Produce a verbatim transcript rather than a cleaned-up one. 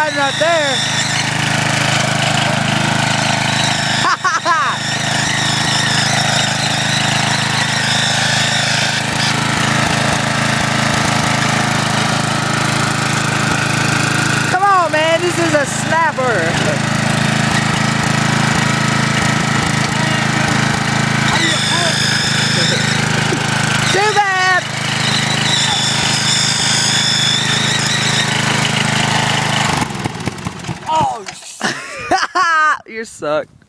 riding right there. Come on, man, this is a snapper. Too bad. Oh, You suck.